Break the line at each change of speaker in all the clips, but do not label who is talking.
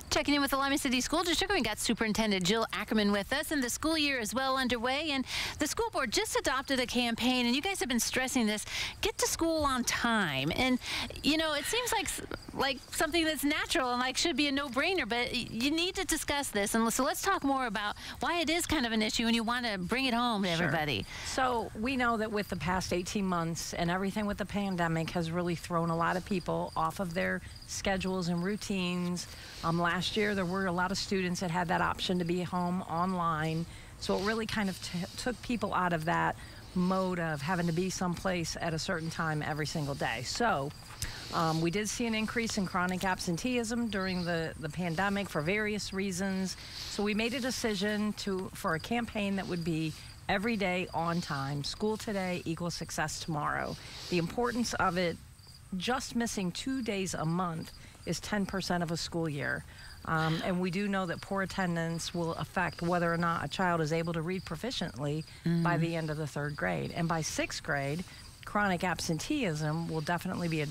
Checking in with the Lima City School District, we got Superintendent Jill Ackerman with us, and the school year is well underway, and the school board just adopted a campaign, and you guys have been stressing this, get to school on time. And, you know, it seems like something that's natural and should be a no-brainer, but you need to discuss this. And so let's talk more about why it is kind of an issue and you want to bring it home to everybody.
So we know that with the past 18 months and everything with the pandemic has really thrown a lot of people off of their schedules and routines. Last year, there were a lot of students that had that option to be home online. So it really kind of took people out of that mode of having to be someplace at a certain time every single day. So we did see an increase in chronic absenteeism during the pandemic for various reasons. So we made a decision for a campaign that would be every day on time. School today equals success tomorrow. The importance of it, just missing 2 days a month is 10% of a school year. And we do know that poor attendance will affect whether or not a child is able to read proficiently by the end of the third grade. And by sixth grade, chronic absenteeism will definitely be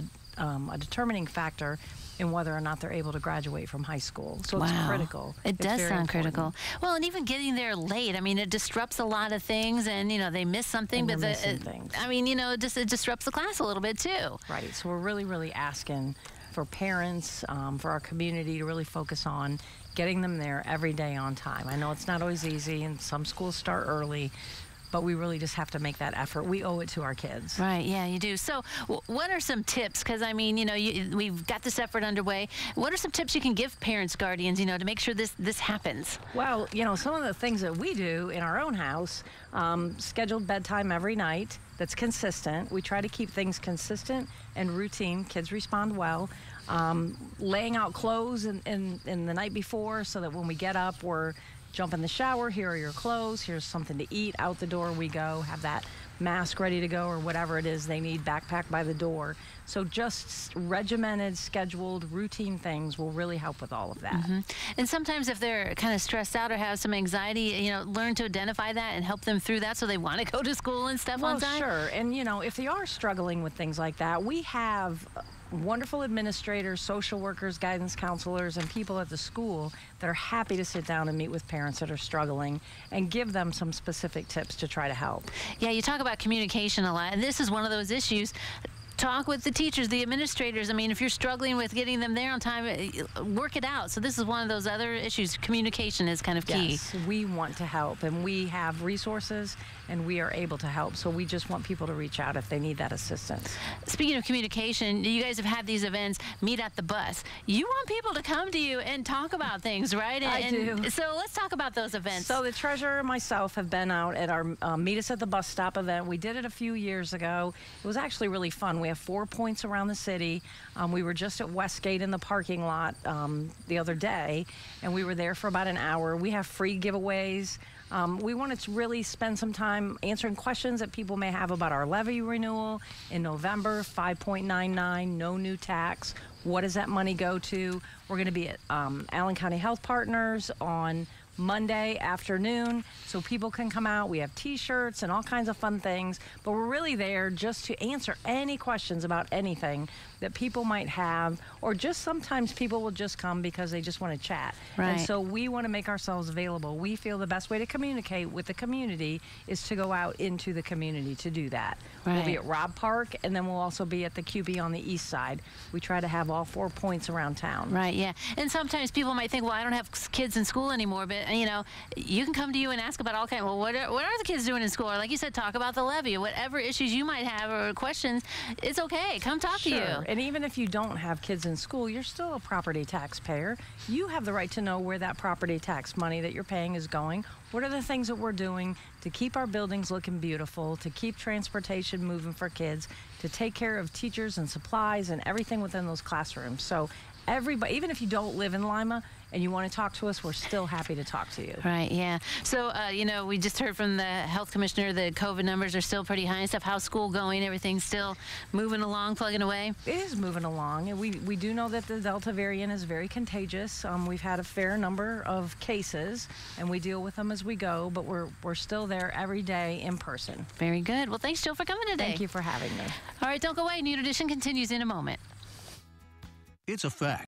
a determining factor in whether or not they're able to graduate from high school. So it's critical.
It does sound critical. Well, and even getting there late, I mean, it disrupts a lot of things, and, you know, they miss something, but I mean, you know, it disrupts the class a little bit too.
Right. So we're really asking for parents, for our community to really focus on getting them there every day on time. I know it's not always easy, and some schools start early, but we really just have to make that effort. We owe it to our kids.
Right, yeah, you do. So what are some tips? Because, I mean, you know, we've got this effort underway. What are some tips you can give parents, guardians, you know, to make sure this happens?
Well, you know, some of the things that we do in our own house, scheduled bedtime every night that's consistent. We try to keep things consistent and routine. Kids respond well. Laying out clothes in the night before so that when we get up, we're jump in the shower, here are your clothes, here's something to eat, out the door we go, have that mask ready to go or whatever it is they need, backpack by the door. So just regimented, scheduled, routine things will really help with all of that.
And sometimes if they're kind of stressed out or have some anxiety, you know, learn to identify that and help them through that so they want to go to school and stuff on time?
Sure. And, you know, if they are struggling with things like that, we have wonderful administrators, social workers, guidance counselors, and people at the school that are happy to sit down and meet with parents that are struggling and give them some specific tips to try to help.
Yeah, you talk about communication a lot, and this is one of those issues. Talk with the teachers, the administrators. I mean, if you're struggling with getting them there on time, work it out. So this is one of those other issues. Communication is kind of key.
Yes, we want to help, and we have resources, and we are able to help. So we just want people to reach out if they need that assistance.
Speaking of communication, you guys have had these events, Meet at the Bus. You want people to come to you and talk about things, right?
I do.
So let's talk about those events.
So the treasurer and myself have been out at our Meet Us at the Bus Stop event. We did it a few years ago. It was actually really fun. We have 4 points around the city. We were just at Westgate in the parking lot the other day, and we were there for about an hour. We have free giveaways. We wanted to really spend some time answering questions that people may have about our levy renewal in November, 5.99, no new tax. What does that money go to? We're going to be at Allen County Health Partners on Monday afternoon, so people can come out. We have t-shirts and all kinds of fun things, but we're really there just to answer any questions about anything that people might have, or just sometimes people will just come because they just want to chat.
Right.
And so we want to make ourselves available. We feel the best way to communicate with the community is to go out into the community to do that.
Right.
We'll be at Robb Park, and then we'll also be at the QB on the east side. We try to have all 4 points around town.
Right, yeah. And sometimes people might think, well, I don't have kids in school anymore, but, you know, you can come to you and ask about all kinds. Well, what are the kids doing in school? Or like you said, talk about the levy, whatever issues you might have or questions. It's okay. Come talk to you.
And even if you don't have kids in school, you're still a property taxpayer. You have the right to know where that property tax money that you're paying is going. What are the things that we're doing to keep our buildings looking beautiful, to keep transportation moving for kids, to take care of teachers and supplies and everything within those classrooms. So everybody, even if you don't live in Lima and you want to talk to us, we're still happy to talk to you.
Right, yeah. So, you know, we just heard from the health commissioner the COVID numbers are still pretty high and stuff. How's school going? Everything's still moving along, plugging away?
It is moving along. And we do know that the Delta variant is very contagious. We've had a fair number of cases, and we deal with them as we go, but we're still there every day in person.
Very good. Well, thanks, Jill, for coming today.
Thank you for having me.
All right, don't go away. Noon Edition continues in a moment.
It's a fact.